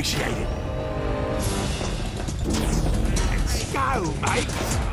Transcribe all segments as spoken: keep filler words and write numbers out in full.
Appreciate it. Let's go, mate.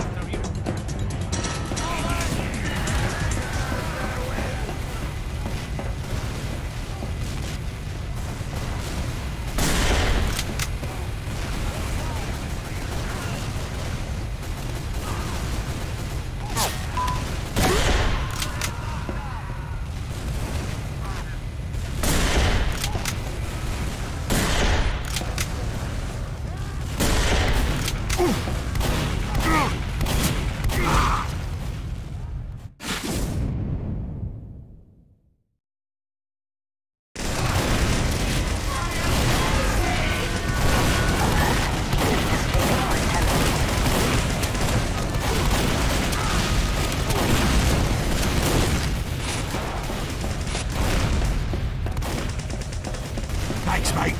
Thanks, mate.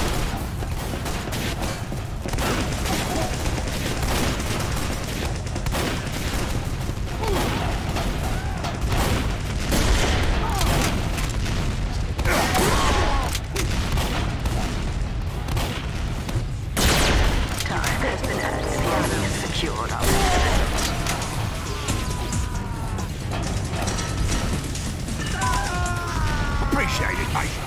Appreciate it, mate.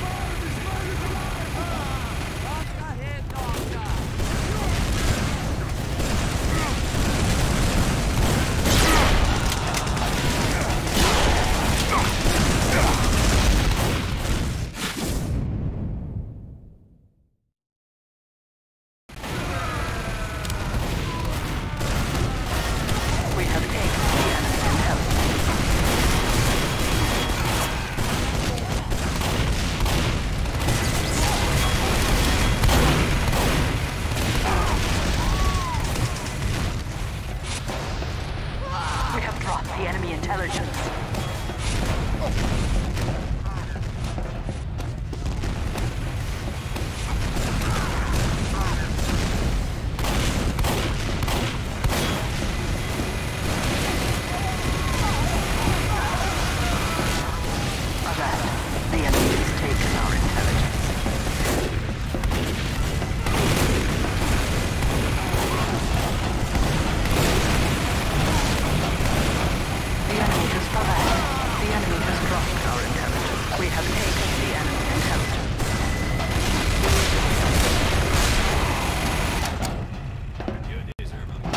The enemy intelligence. Alert. The enemy has taken our intelligence. We have taken the enemy intelligence. You deserve a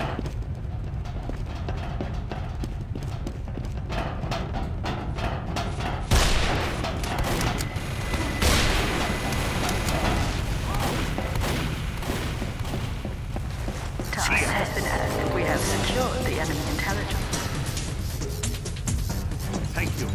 Task has been added. We have secured the enemy intelligence. Thank you.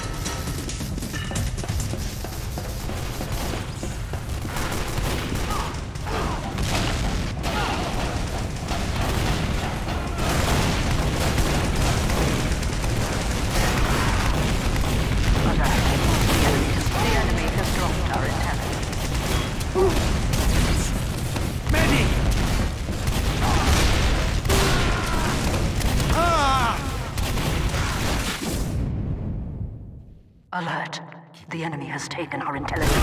Alert. The enemy has taken our intelligence.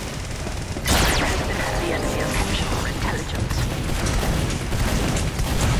The enemy has captured our intelligence.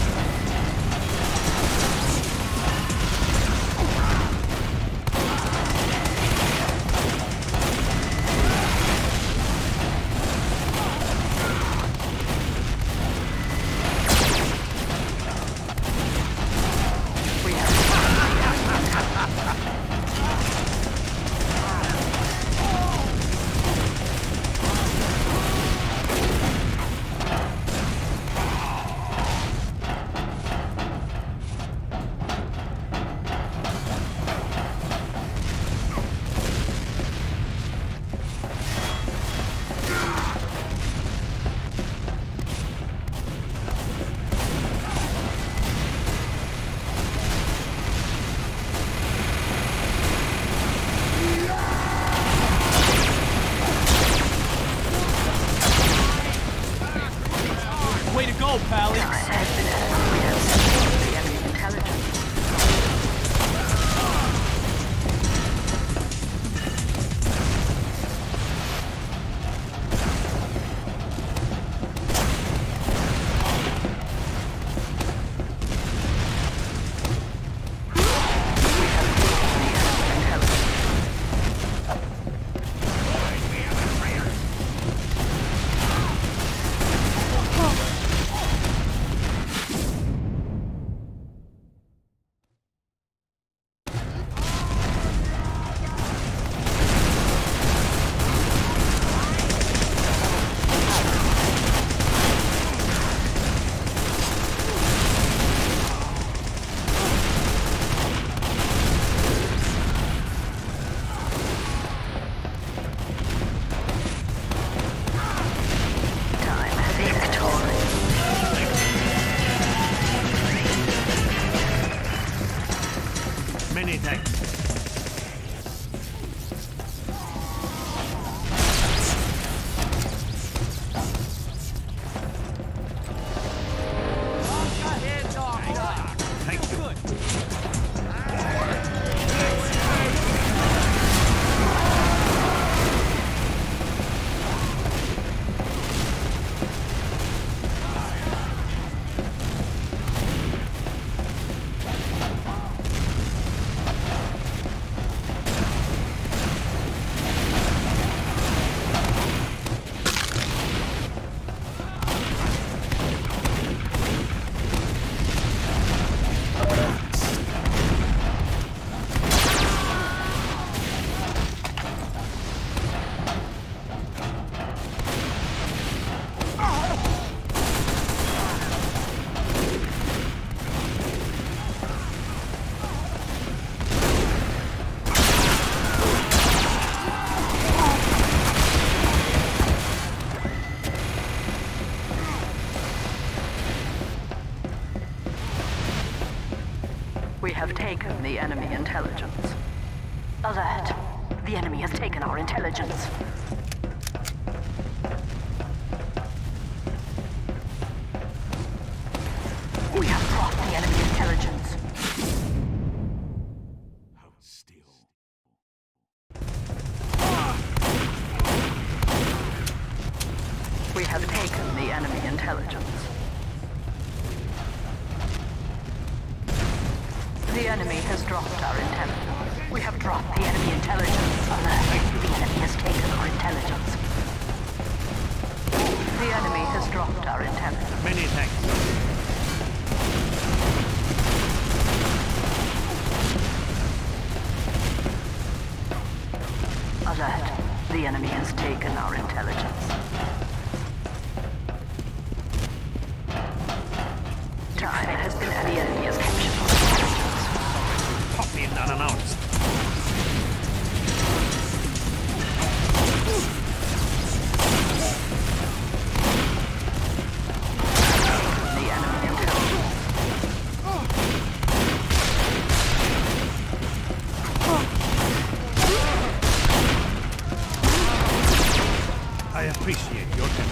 taken the enemy intelligence. Alert! The enemy has taken our intelligence. We have dropped the enemy intelligence. Hold still. We have taken the enemy intelligence. The enemy has dropped our intelligence. We have dropped the enemy intelligence. Alert! The enemy has taken our intelligence. The enemy has dropped our intelligence. Many thanks. Alert! The enemy has taken our intelligence. Time has been the enemy has captured our intelligence. Pop in unannounced. The enemy intelligence. I appreciate your help.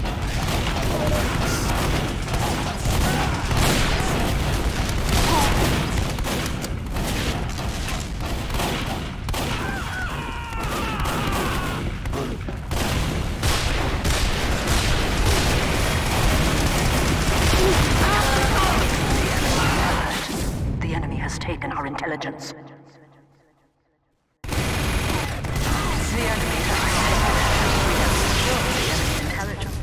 The enemy has taken our intelligence. The enemy has we have secured the enemy intelligence.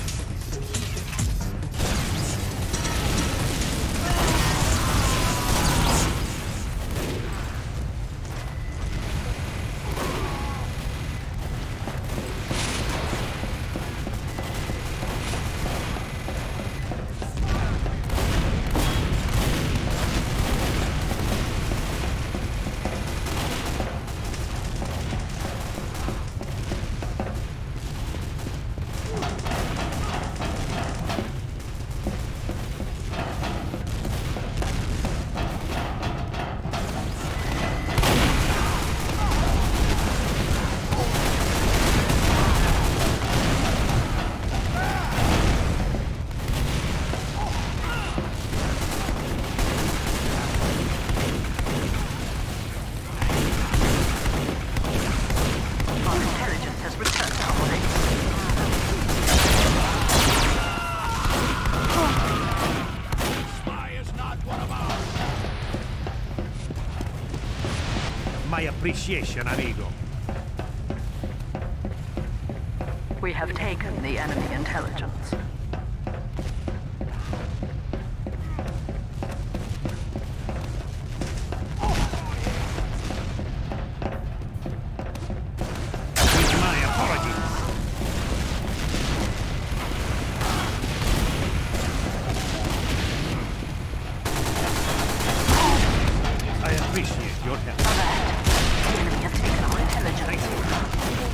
My appreciation, amigo. We have taken the enemy intelligence. With my apologies. I appreciate your help. Alert! The enemy has taken our intelligence. Thank you.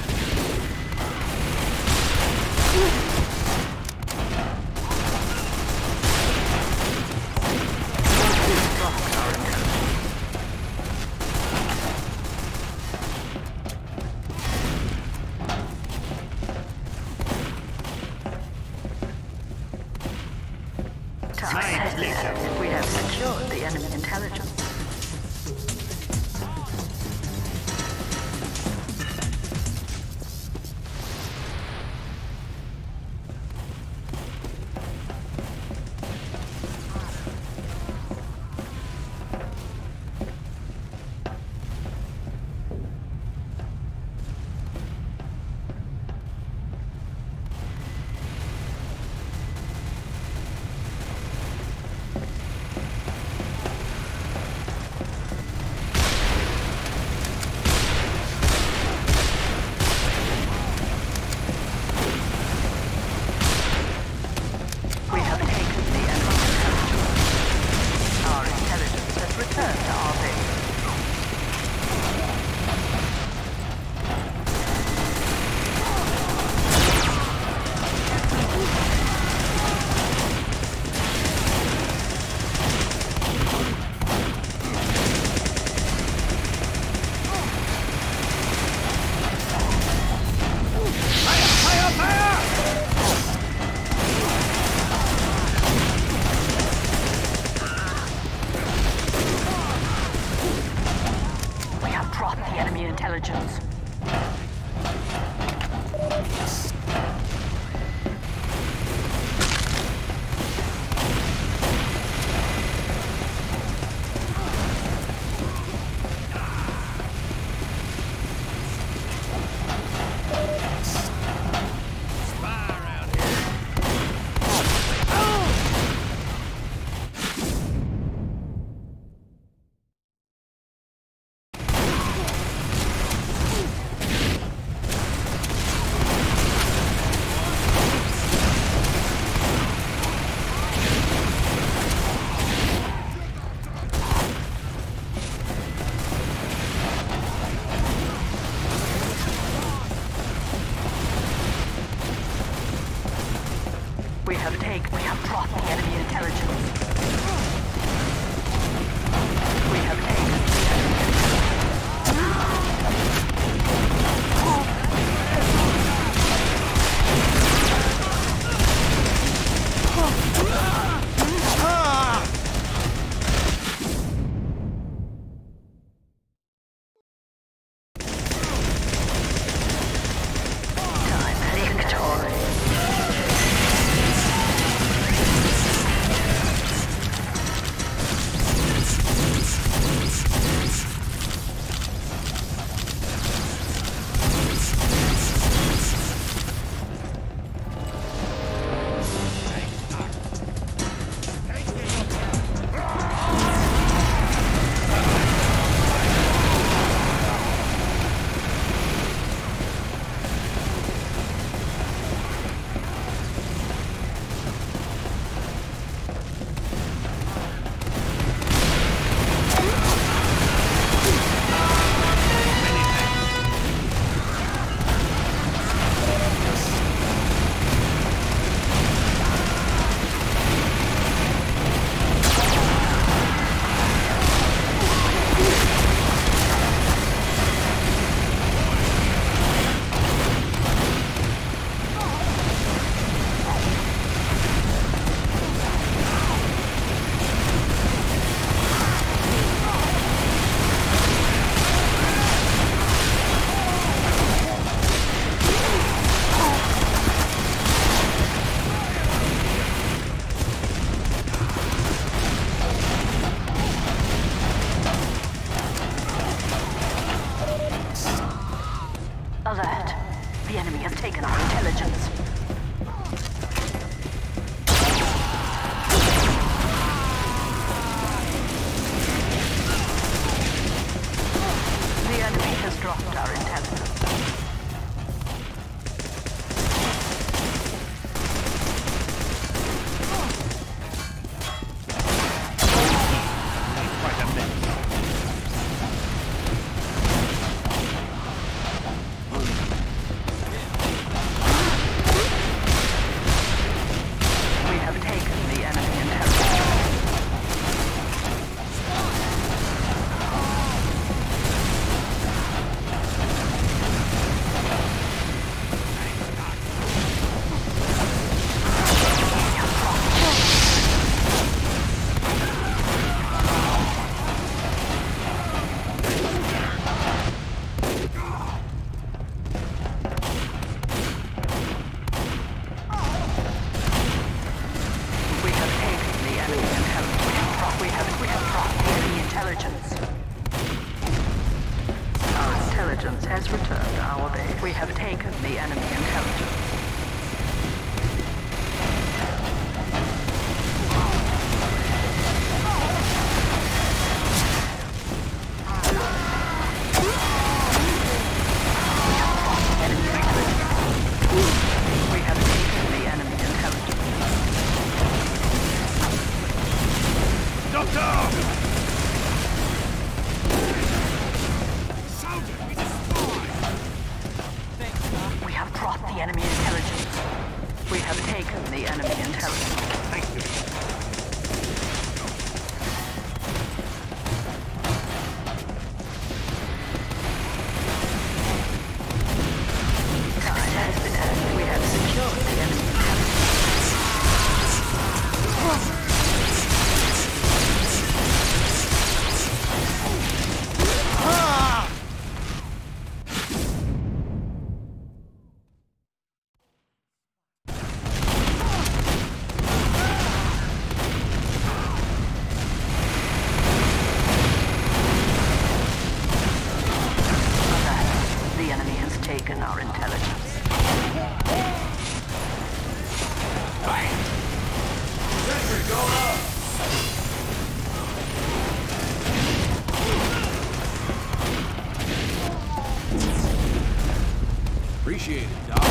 Science laser. We have secured the enemy intelligence. dropped the enemy intelligence. We have taken, we have dropped the enemy intelligence. We have taken the enemy Alert. The enemy has taken our intelligence. The enemy has dropped our intelligence. Quite a mess. We have taken the enemy intelligence. We have taken the enemy intelligence. We have dropped, we have, we have dropped the enemy intelligence. Our intelligence has returned to our base. We have taken the enemy intelligence. We have taken the enemy intelligence. Doctor! We have dropped the enemy intelligence. We have taken the enemy intelligence. Thank you. Time has been added. We have secured the enemy intelligence. taken our intelligence. Sentry going up! Appreciate it, Doc.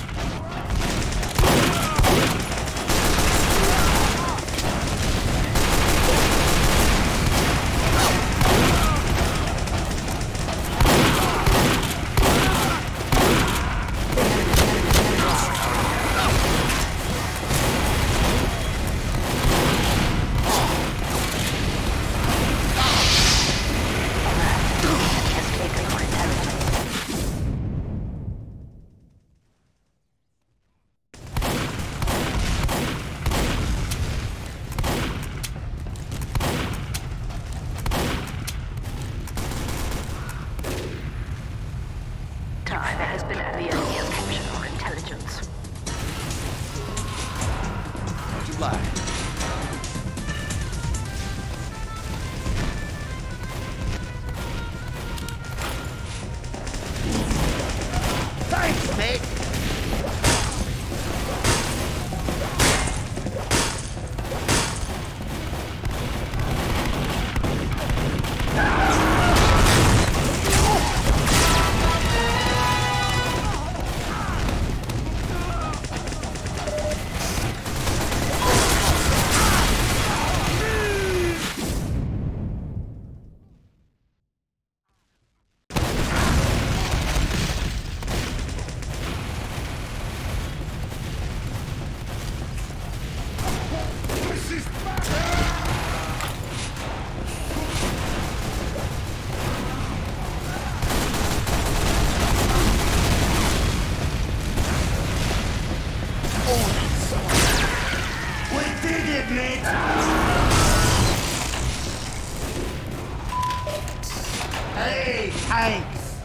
Hey, tanks!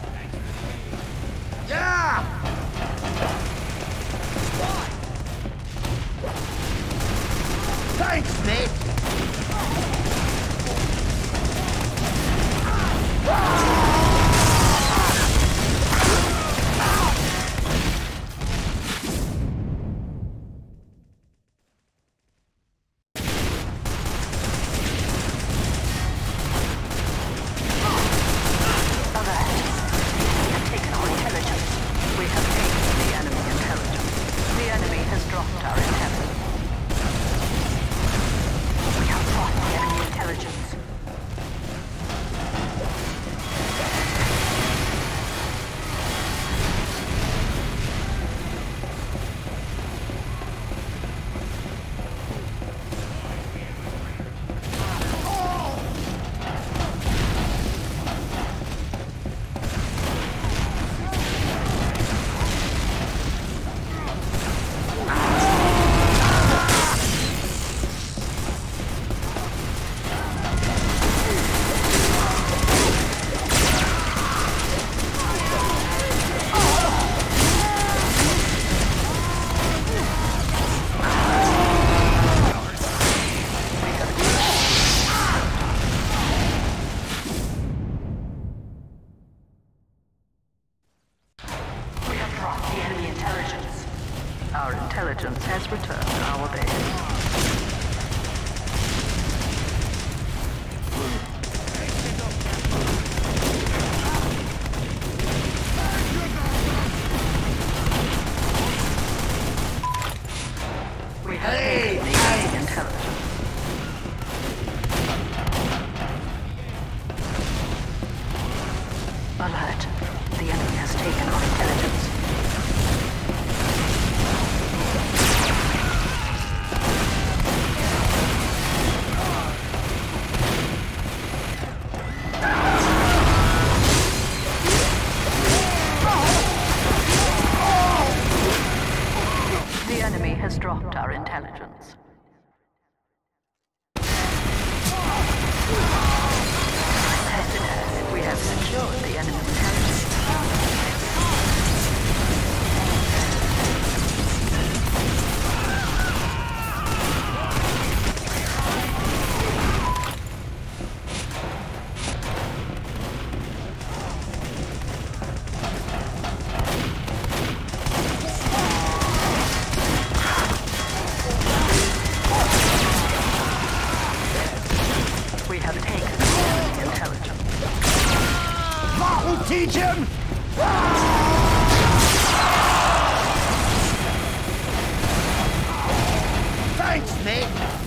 Yeah! Thanks, mate! Our intelligence has returned to our base. We have Hey, taken the enemy intelligence. Alert. The enemy has taken our intelligence. The enemy has dropped our intelligence. We have secured the enemy's intelligence. That'll teach him! Thanks, mate.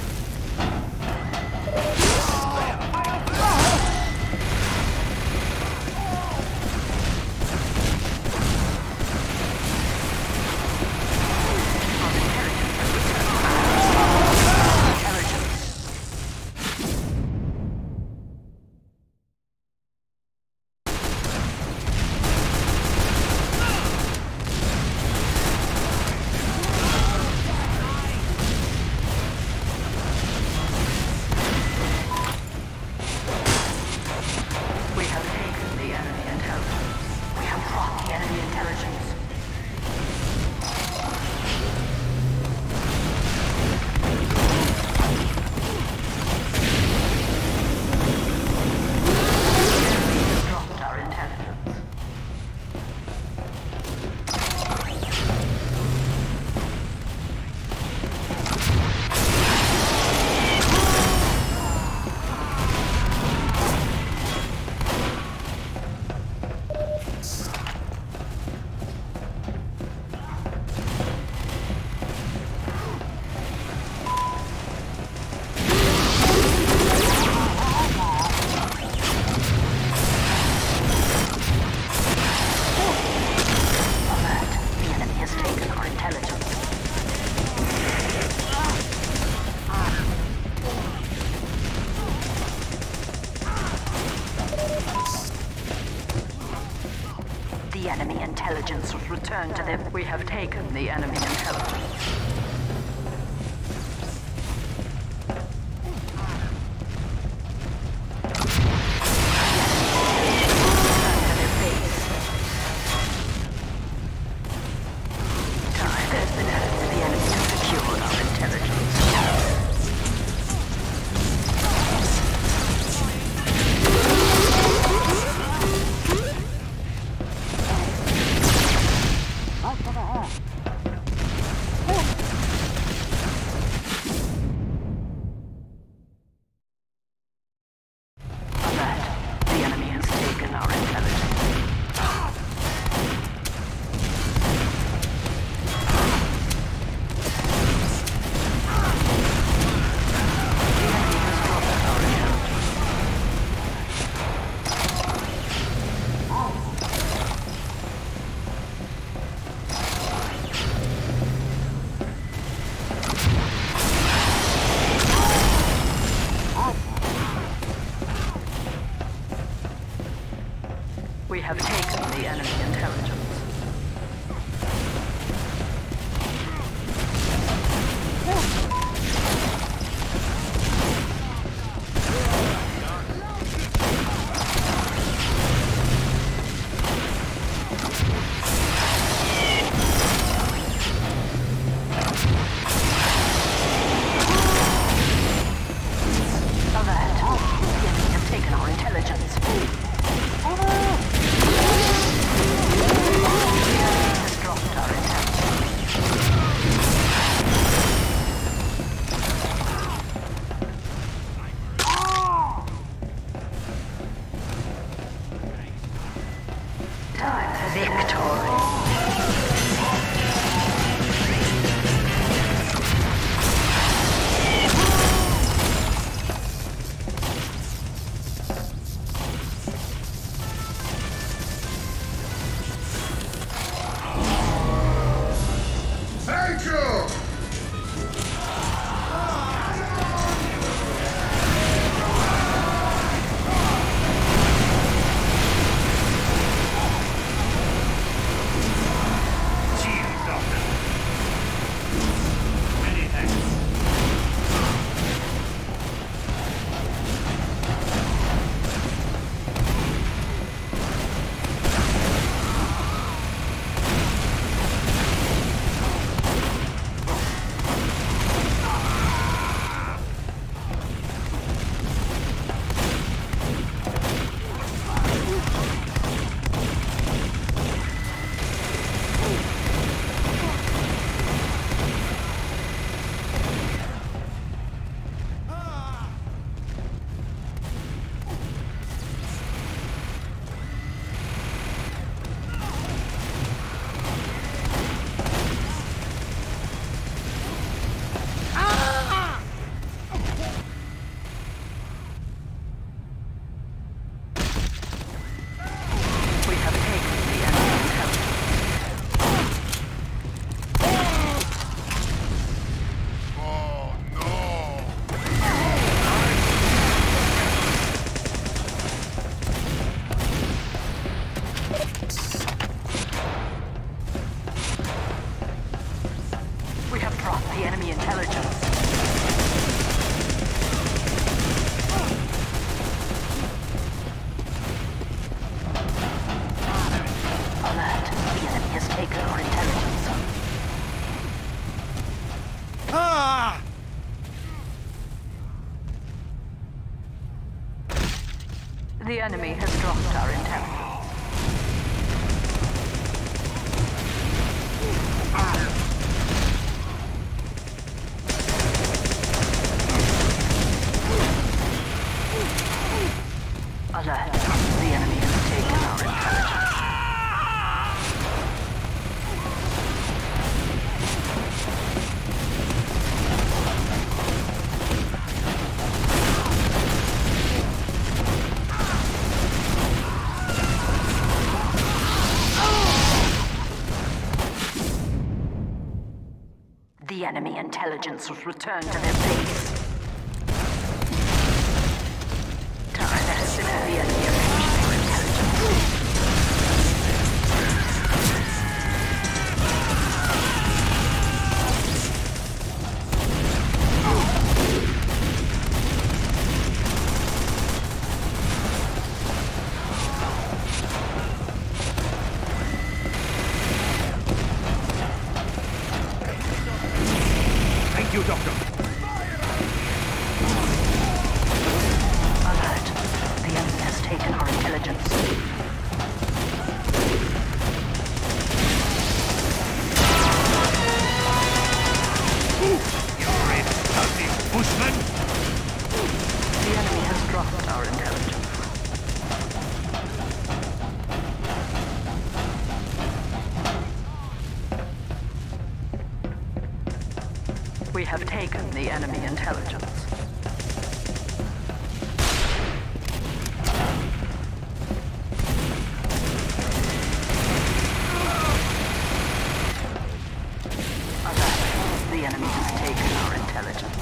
The enemy intelligence was returned to them. We have taken the enemy intelligence. Time has been added to the enemy to secure our intelligence. We have taken the enemy intelligence. Alert. The enemy have taken our intelligence. Time for victory. Thank you! enemy has dropped our intelligence. Alert. The enemy has taken our intelligence. The enemy intelligence was returned to their base. Time has been the enemy approached their intelligence. Thank you, Doctor. Alert. The enemy has taken our intelligence. You're a bloody bushman. The enemy has dropped our intelligence. We have taken the enemy intelligence. Alert. The enemy has taken our intelligence.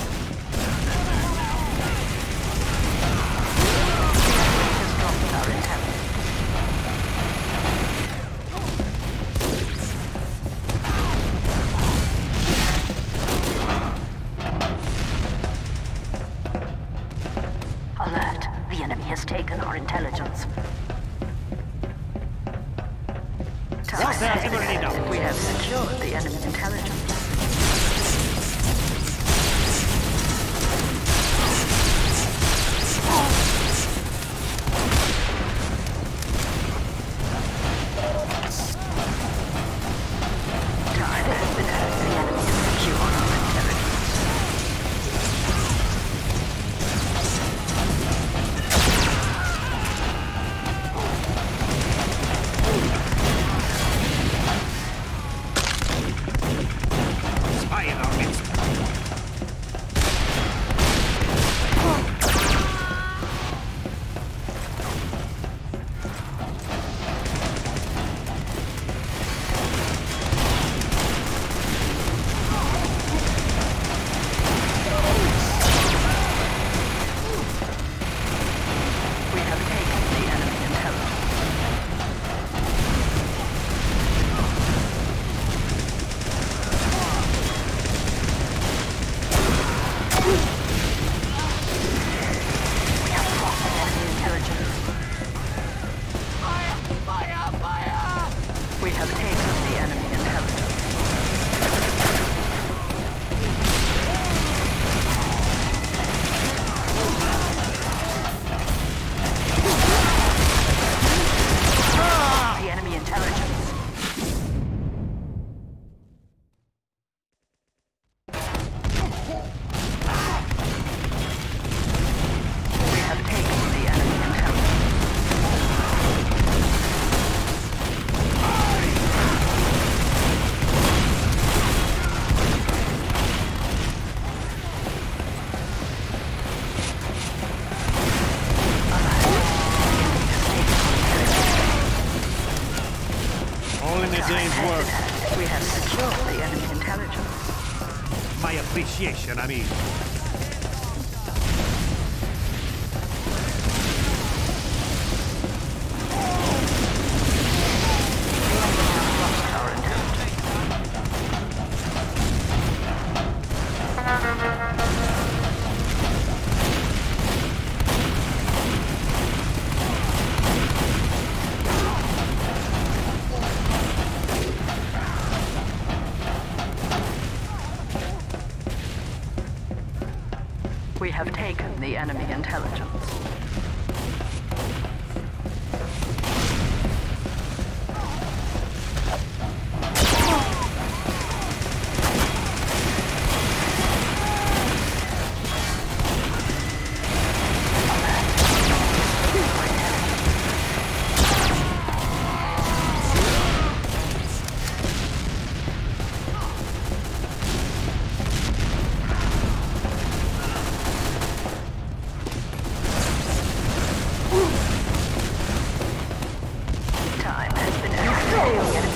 The enemy has dropped our intelligence. Alert. The enemy has taken our intelligence. What's that? Everybody know. We have secured the enemy intelligence. Time has been added. The enemy has secured our intelligence. Spy in our midst. We have taken the enemy intelligence. We have dropped the enemy intelligence. Fire! Fire! Fire! We have taken the enemy intelligence. The enemy intelligence. We have taken the enemy intelligence. All in a day's work. We have secured the enemy intelligence. My appreciation, I mean. Lost our intelligence. We have taken the enemy intelligence. The enemy